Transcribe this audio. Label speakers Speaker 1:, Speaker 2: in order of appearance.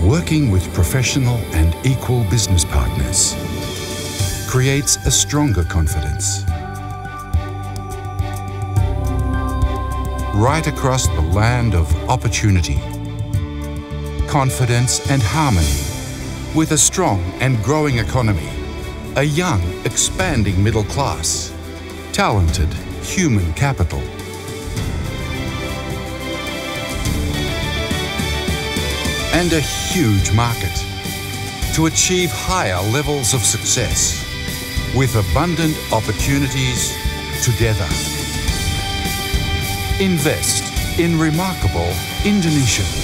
Speaker 1: Working with professional and equal business partners creates a stronger confidence. Right across the land of opportunity, confidence and harmony, with a strong and growing economy, a young, expanding middle class, talented human capital, and a huge market to achieve higher levels of success with abundant opportunities together. Invest in remarkable Indonesia.